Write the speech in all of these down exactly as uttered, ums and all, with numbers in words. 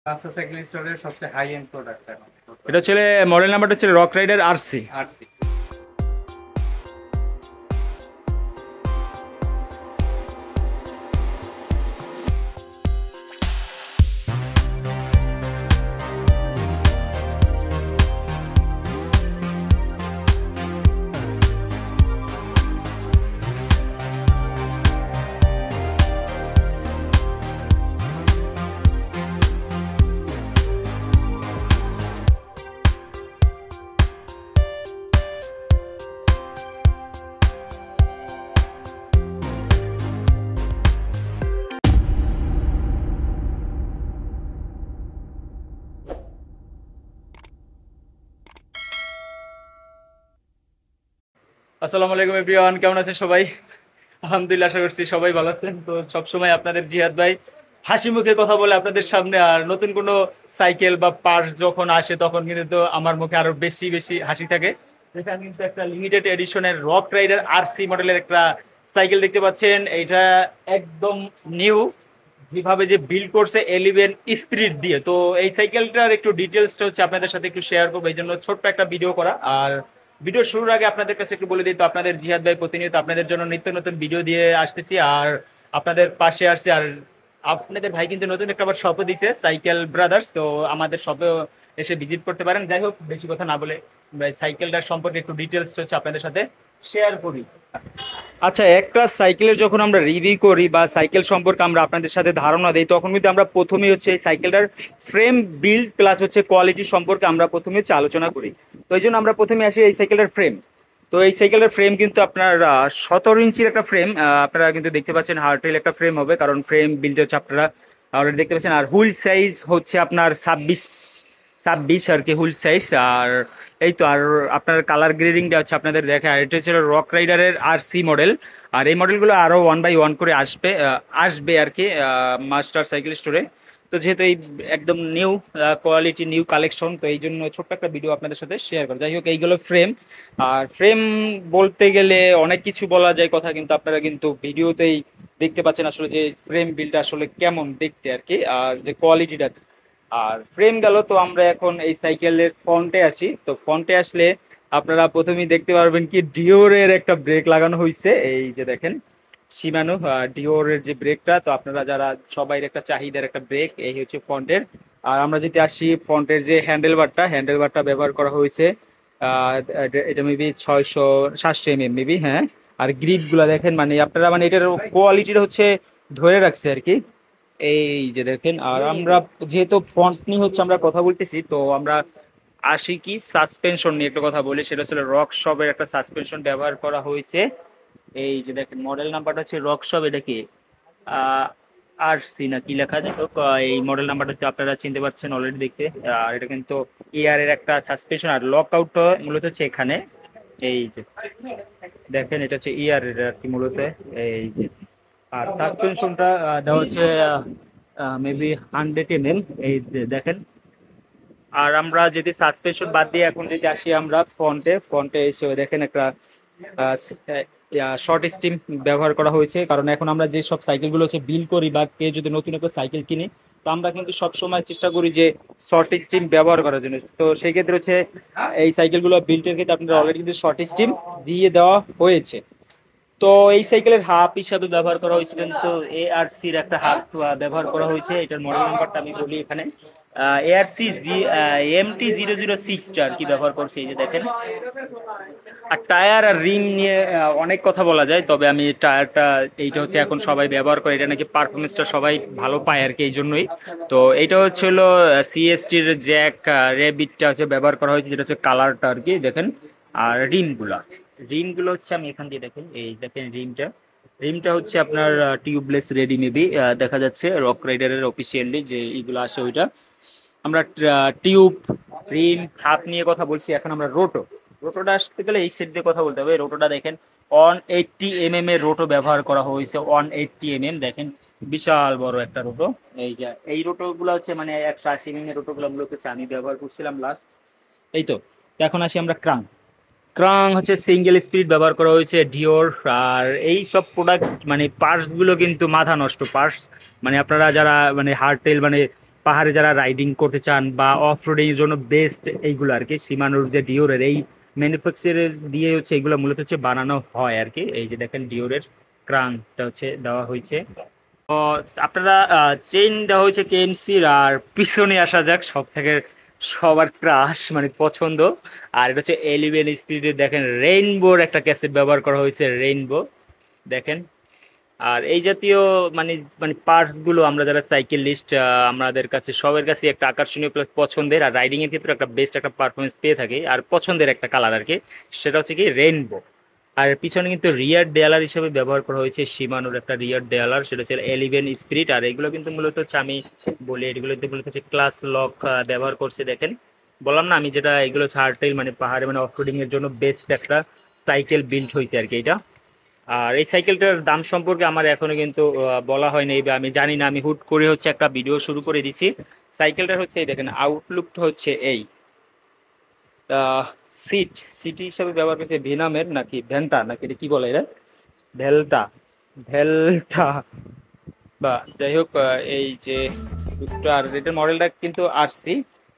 আচ্ছা, সাইকেল স্টোরের সবচেয়ে হাই এন্ড প্রোডাক্ট এখন। এটা হচ্ছে মডেল নাম্বারটা হচ্ছে রক রাইডার আরসি। আরসি। আসসালামু আলাইকুম এভরিওয়ান, কেমন আছেন সবাই? আলহামদুলিল্লাহ, আশা করছি সবাই ভালো আছেন। তো সবসময় আপনাদের জিহাদ ভাই হাসি মুখে কথা বলে আপনাদের সামনে, আর নতুন কোনো সাইকেল বা পার্টস যখন আসে তখন কিন্তু তো আমার মুখে আরো বেশি বেশি হাসি থাকে। এখানে কিন্তু একটা লিমিটেড এডিশনের রক রাইডার আরসি মডেলের একটা সাইকেল দেখতে পাচ্ছেন। এইটা একদম নিউ, যেভাবে যে বিল্ড করছে এলিভেন স্পিরিট দিয়ে। তো এই সাইকেলটার একটু ডিটেলসটা হচ্ছে আপনাদের সাথে একটু শেয়ার করবো, এই জন্য ছোট্ট একটা ভিডিও করা। আর ভিডিও শুরুর আগে আপনাদের কাছে একটু বলে দিই, তো আপনাদের জিহাদ ভাই প্রতিনিয়ত আপনাদের জন্য নিত্য নতুন ভিডিও দিয়ে আসতেছি আর আপনাদের পাশে আসছি। আর আপনাদের ভাই কিন্তু নতুন একটা আবার শপও দিছে, সাইকেল ব্রাদার্স। তো আমাদের শপেও এসে ভিজিট করতে পারেন। যাই হোক, বেশি কথা না বলে সাইকেলটার সম্পর্কে একটু ডিটেলসটা হচ্ছে আপনাদের সাথে শেয়ার করি। আচ্ছা, একটা সাইকেলের যখন আমরা রিভিউ করি বা সাইকেল সম্পর্কে আমরা আপনাদের সাথে ধারণা দিই, তখন কিন্তু আমরা প্রথমেই হচ্ছে এই সাইকেলটার ফ্রেম বিল্ড প্লাস হচ্ছে কোয়ালিটি সম্পর্কে আমরা প্রথমে হচ্ছে আলোচনা করি। তো এই জন্য আমরা প্রথমে আসি এই সাইকেলটার ফ্রেম। তো এই সাইকেলের ফ্রেম কিন্তু আপনার সতেরো ইঞ্চির একটা ফ্রেম, আপনারা কিন্তু দেখতে পাচ্ছেন হার্টেল একটা ফ্রেম হবে, কারণ ফ্রেম বিল্ড হচ্ছে আপনারা অলরেডি দেখতে পাচ্ছেন। আর হুইল সাইজ হচ্ছে আপনার ছাব্বিশ ছাব্বিশ আর কি হুইল সাইজ। আর এই তো, আর আপনার কালার গ্রেডিংটা হচ্ছে আপনাদের দেখে। আর এটা হচ্ছে রক রাইডারের আর সি মডেল। আর এই মডেলগুলো আরও ওয়ান বাই ওয়ান করে আসবে আসবে আর কি মাস্টার সাইকেল স্টোরে। তো যেহেতু এই একদম নিউ কোয়ালিটি নিউ কালেকশন, তো এই জন্য ছোট্ট একটা ভিডিও আপনাদের সাথে শেয়ার করা। যাই হোক, এইগুলো ফ্রেম। আর ফ্রেম বলতে গেলে অনেক কিছু বলা যায় কথা, কিন্তু আপনারা কিন্তু ভিডিওতেই দেখতে পাচ্ছেন আসলে যে ফ্রেম বিলটা আসলে কেমন দেখতে আর কি, আর যে কোয়ালিটিটা। আর ফ্রেম গেল, তো আমরা এখন এই সাইকেলের ফ্রন্টে আসি। তো ফ্রন্টে আসলে আপনারা প্রথমেই দেখতে পারবেন কি ডিওরের একটা ব্রেক লাগানো হয়েছে। এই যে দেখেন শিমানো ডিওরের যে ব্রেকটা, তো আপনারা যারা সবাই একটা চাহিদার একটা ব্রেক, এই হচ্ছে ফ্রন্টের। আর আমরা যদি আসি ফ্রন্টের যে হ্যান্ডেল বারটা, হ্যান্ডেল বারটা ব্যবহার করা হয়েছে আহ এটা মেবি ছয়শো সাতশো এম এম মেবি, হ্যাঁ। আর গ্রিপ গুলা দেখেন, মানে আপনারা মানে এটার কোয়ালিটিটা হচ্ছে ধরে রাখছে আর কি। এই যে দেখেন। আর আমরা যেহেতু ফন্ট নিয়ে হচ্ছে আমরা কথা বলতেছি, তো আমরা আসি কি সাসপেনশন নিয়ে একটা কথা বলি। সেটা হচ্ছে রক শপের একটা সাসপেনশন ব্যবহার করা হয়েছে। এই যে দেখেন মডেল নাম্বারটা হচ্ছে রক শপ, এটা কি আর সি না কি লেখা যায়, তো এই মডেল নাম্বারটা হচ্ছে আপনারা চিনতে পারছেন অলরেডি দেখতে। আর এটা কিন্তু এয়ার এর একটা সাসপেনশন, আর লক আউট মূলত হচ্ছে এখানে। এই যে দেখেন, এটা হচ্ছে ইয়ার এর আর কি মূলত। এই যে আর সাসপেনশনটা দেওয়া হচ্ছে মেবি হান্ড্রেড এম এম, এই যে দেখেন। আর আমরা যদি সাসপেনশন বাদ দিয়ে এখন যদি আসি আমরা ফ্রন্টে, ফ্রন্টে এসে দেখেন একটা শর্ট স্টিম ব্যবহার করা হয়েছে। কারণ এখন আমরা যে সব সাইকেলগুলো হচ্ছে বিল করি বা কেউ যদি নতুন একটা সাইকেল কিনি, তো আমরা কিন্তু সব সময় চেষ্টা করি যে শর্ট স্টিম ব্যবহার করার জন্য। তো সেই ক্ষেত্রে হচ্ছে এই সাইকেলগুলো বিল্টের ক্ষেত্রে আপনারা অলরেডি কিন্তু শর্ট স্টিম দিয়ে দেওয়া হয়েছে। তো এই সাইকেলের হাব হিসাবে ব্যবহার করা হয়েছে কিন্তু এ আর সির একটা হাব ব্যবহার করা হয়েছে। এটার মডেল নাম্বারটা আমি বলি এখানে, A R C G M T zero zero সিক্সটা আর কি ব্যবহার করছে। এই যে দেখেন। আর টায়ার আর রিম নিয়ে অনেক কথা বলা যায়, তবে আমি টায়ারটা এইটা হচ্ছে এখন সবাই ব্যবহার করে, এটা নাকি পারফরমেন্সটা সবাই ভালো পায় আর কি, এই জন্যই। তো এইটা হচ্ছে হলো সিএসটির জ্যাক র্যাবিটটা হচ্ছে ব্যবহার করা হয়েছে, যেটা হচ্ছে কালারটা আর কি দেখেন। আর রিমগুলা রিমগুলো হচ্ছে আমি এখান দিয়ে দেখেন, এই দেখেন রিমটা রিমটা হচ্ছে আপনার টিউবলেস রেডি মেবি দেখা যাচ্ছে রক রাইডারের অফিসিয়ালি যে এইগুলো আসে ওইটা। আমরা টিউব রিম হাফ নিয়ে কথা বলছি, এখন আমরা রোটো রোটোটা আসতে গেলে এই সেট দিয়ে কথা বলতে হবে। রোটোটা দেখেন ওয়ান এইটটি এম এম এর রোটো ব্যবহার করা হয়েছে, ওয়ান এইটটি এম এম দেখেন, বিশাল বড় একটা রোটো। এই যে এই রোটো গুলো হচ্ছে মানে একশো আশি এম এম এর রোটো গুলো মূলত হচ্ছে আমি ব্যবহার করছিলাম লাস্ট। এই তো এখন আসি আমরা ক্রাং ক্রাং হচ্ছে সিঙ্গেল স্পিড ব্যবহার করা হয়েছে ডিওর। আর এই সব প্রোডাক্ট মানে পার্টস গুলো কিন্তু মাথা নষ্ট পার্টস, মানে আপনারা যারা মানে হার্টেল মানে পাহাড়ে যারা রাইডিং করতে চান বা অফ রোডিং এর জন্য বেস্ট এইগুলো আর কি। শিমানোর যে ডিওরের এই ম্যানুফ্যাকচারের দিয়ে হচ্ছে এগুলো মূলত হচ্ছে বানানো হয় আর কি। এই যে দেখেন ডিওরের ক্রাঙ্কটা হচ্ছে দেওয়া হয়েছে। তো আপনারা চেইন দেওয়া হয়েছে কেএমসির। আর পিছনে আসা যাক সব থেকে সবার ক্রাশ মানে পছন্দ, আর এটা হচ্ছে এলিভেন স্পিডের দেখেন রেইনবোর একটা ক্যাসেট ব্যবহার করা হয়েছে, রেইনবো দেখেন। আর এই জাতীয় মানে মানে পার্টস গুলো আমরা যারা সাইকেলিস্ট আমাদের কাছে সবার কাছে একটা আকর্ষণীয় প্লাস পছন্দের, আর রাইডিং এর ক্ষেত্রে একটা বেস্ট একটা পারফরমেন্স পেয়ে থাকি। আর পছন্দের একটা কালার আর কি, সেটা হচ্ছে কি রেইনবো। আর পিছনে কিন্তু রিয়ার দেয়ালার হিসেবে ব্যবহার করা হয়েছে শিমানোর একটা রিয়ার দেয়ালার, সেটা হচ্ছে এলিভেন স্পিরিট। আর এগুলো কিন্তু মূলত হচ্ছে আমি বলি এগুলোতে মূলত হচ্ছে ক্লাস লক ব্যবহার করছে দেখেন। বললাম না আমি যেটা এগুলো হার্টেল মানে পাহাড়ে মানে অফরোডিং এর জন্য বেস্ট একটা সাইকেল বিল্ড হয়েছে আর কি এটা। আর এই সাইকেলটার দাম সম্পর্কে আমার এখনো কিন্তু বলা হয়নি, বা আমি জানি না, আমি হুট করে হচ্ছে একটা ভিডিও শুরু করে দিচ্ছি। সাইকেলটার হচ্ছে এই দেখেন আউটলুকটা হচ্ছে এই সিট সিট হিসাবে ব্যবহার করছে ভিনামের নাকি ভ্যানটা নাকি এটা কি বলে এটা ভেলটা ভেলটা বা যাই হোক এই যে আর এটার মডেলটা কিন্তু আরসি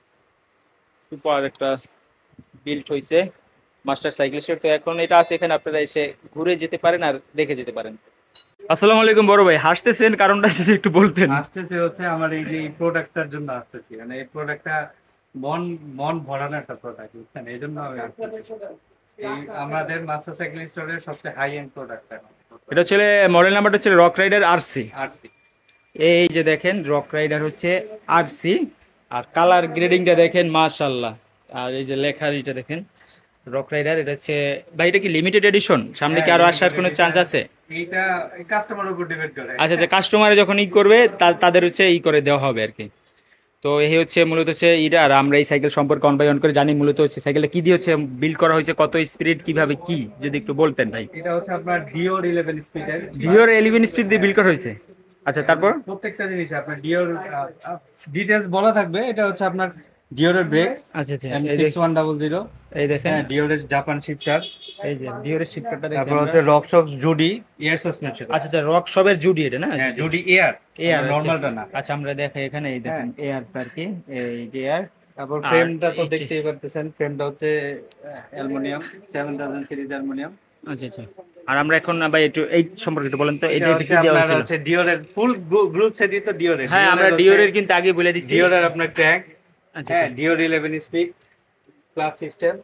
সুপার একটা বিল্ড হয়েছে মাস্টার সাইকেল স্টোর। তো এখন এটা আছে এখানে, আপনারা এসে ঘুরে যেতে পারেন আর দেখে যেতে পারেন। আসসালামু আলাইকুম বড় ভাই, হাসতেছেন কারণটা যদি একটু বলতেন। আসতেছে হচ্ছে আমার এই যে প্রোডাক্টটার জন্য আসতেছি, মানে এই প্রোডাক্টটা মন মন ভরানো একটা প্রোডাক্ট, বুঝছেন? এই জন্য আমি আসতেছি। এই আমাদের মাস্টার সাইকেল স্টোরের সবচেয়ে হাই এন্ড প্রোডাক্ট। এটা হচ্ছে মডেল নাম্বারটা হচ্ছে রক রাইডার আরসি। আরসি এই যে দেখেন রক রাইডার হচ্ছে আরসি, আর কালার গ্রেডিংটা দেখেন মাশাআল্লাহ। আর এই যে লেখার এটা দেখেন রক রাইডার, এটা হচ্ছে ভাই এটা কি লিমিটেড এডিশন? সামনে কি আরো আসার কোনো চান্স আছে? এটা কাস্টমারের উপর ডিপেন্ড করে। আচ্ছা আচ্ছা, কাস্টমারে যখন ই করবে তাদের হচ্ছে ই করে দেওয়া হবে আর কি। তো এই হচ্ছে মূলত হচ্ছে এটা। আর আমরা এই সাইকেল সম্পর্কে অন বাই অন করে জানি মূলত হচ্ছে সাইকেলটা কি দিয়ে হচ্ছে বিল্ড করা হয়েছে, কত স্পিড কিভাবে কি যদি একটু বলতেন ভাই। এটা হচ্ছে আপনার ডিওর ইলেভেন স্পিডের ডিওর ইলেভেন স্পিড দিয়ে বিল্ড করা হয়েছে। আচ্ছা তারপর প্রত্যেকটা জিনিস আপনার ডিওর ডিটেইলস বলা থাকবে। এটা হচ্ছে আপনার ডিওরের ব্রেকস, আচ্ছা আচ্ছা M six one double zero, এই দেখেন হ্যাঁ ডিওরের জাপান শিফটার, এই যে ডিওরের শিফটারটা দেখেন। তারপর হচ্ছে RockShox Judy air suspension. আচ্ছা আচ্ছা রক শপের জুডি এটা না? হ্যাঁ জুডি এয়ার, এয়ার নরমালটা না। আচ্ছা আমরা দেখাই এখানে এই দেখেন এয়ার আর কি, এই যে এয়ার। তারপর ফ্রেমটা তো দেখতেই পারতেছেন, ফ্রেমটা হচ্ছে aluminium seven thousand series aluminium. আচ্ছা আচ্ছা। আর আমরা এখন ভাই একটু এই সম্পর্কে একটু বলেন তো, এটা কি দেওয়া হচ্ছে হচ্ছে ডিওরের ফুল গ্রুপ সেটই তো ডিওরের। হ্যাঁ আমরা ডিওরের কিন্তু আগে বলে দিছি। ডিওরের আপনার ক্র্যাঙ্ক, আচ্ছা হ্যাঁ Deore eleven speed clutch system,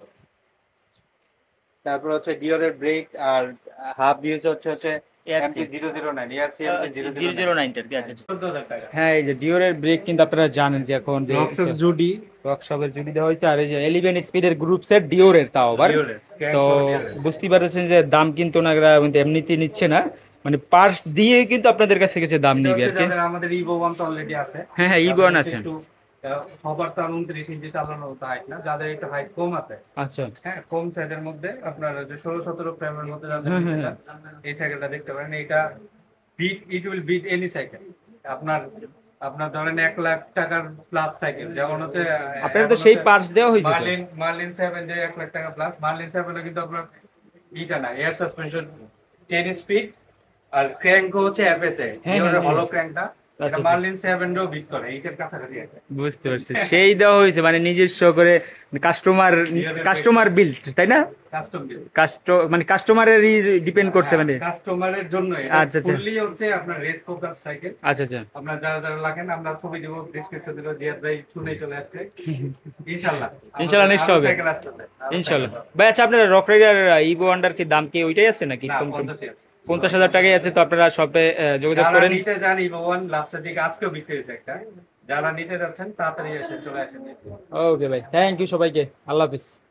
তারপর হচ্ছে ডিওরের ব্রেক আর হাফ ভিউজ হচ্ছে হচ্ছে MP zero zero nine ARC zero zero nine টার কি। আচ্ছা হ্যাঁ এই যে ডিওরের ব্রেক কিন্তু আপনারা জানেন যে এখন যে রকশপ জুডি রকশপের জুডি দেওয়া হয়েছে। আর এই যে ইলেভেন স্পিডের গ্রুপ সেট ডিওরের, তাও আবার তো বুঝতে পারছেন যে দাম কিন্তু ওনারা এমনিতেই নিচ্ছে না, মানে পার্টস দিয়ে কিন্তু আপনাদের কাছ থেকে দাম নিবে আর কি। আমাদের ইভো ওয়ান তো অলরেডি আছে। হ্যাঁ হ্যাঁ ইভো ওয়ান আছে। সবার তো উনত্রিশ ইঞ্চি চালানো হাইট না, যাদের একটু হাইট কম আছে, আচ্ছা হ্যাঁ কম সাইজের মধ্যে আপনার যে ষোলো সতেরো ফ্রেমের মধ্যে যাদের এই সাইকেলটা দেখতে পারেন। এটা beat it will beat any cycle. আপনার আপনার ধরেন এক লাখ টাকার প্লাস সাইকেল যেমন হচ্ছে আপনার তো সেই পার্টস দেওয়া হয়েছে। মার্লিন মার্লিন সেভেন যে এক লাখ টাকা প্লাস, মার্লিন সেভেন কিন্তু আপনার ইটা না এয়ার সাসপেনশন টেন স্পিড, আর ক্র্যাঙ্ক হচ্ছে এফএসএ এর হলো ক্র্যাঙ্কটা। এটা মার্লিন সেভেন রও বিট করে, এইটার কাছাকাছি আছে। বুঝতে পারছি, সেই দেওয়া হয়েছে মানে নিজস্ব করে কাস্টমার কাস্টমার বিল্ড, তাই না? কাস্টম বিল্ড কাস্ট মানে কাস্টমারের ডিপেন্ড করছে মানে কাস্টমারের জন্য। আচ্ছা আচ্ছা ফুললি হচ্ছে আপনার রেস ফোকাস সাইকেল। আচ্ছা আচ্ছা আপনারা যারা যারা লাগেন আমরা ছবি দেব, ডেসক্রিপশন দেব, জিয়াদ ভাই শুনে চলে আসছে ইনশাআল্লাহ। ইনশাআল্লাহ নিশ্চয় হবে সাইকেল আসছে ইনশাআল্লাহ। ভাই আচ্ছা আপনারা রক রাইডার ইভো আন্ডার কি দাম কি ওইটাই আছে নাকি পঞ্চাশ হাজার টাকাই আছে? তো আপনারা শপে যোগাযোগ করেন। নিতে যান ইভো ওয়ান লাস্টের দিকে আজকেও বিক্রি হয়েছে একটা, যারা নিতে যাচ্ছেন তাড়াতাড়ি এসে চলে আসেন। ওকে ভাই, থ্যাংক ইউ সবাইকে, আল্লাহ হাফেজ।